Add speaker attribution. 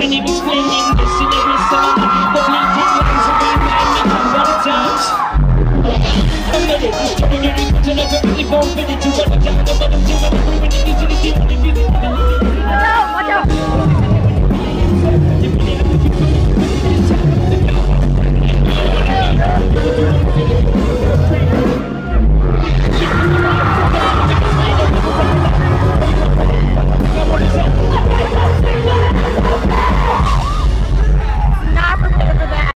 Speaker 1: Couldn't even explain English in every song. The bleeding lines are remind me of other times. I'm ready, just turning your equals and I've really born ready to run it down. I'm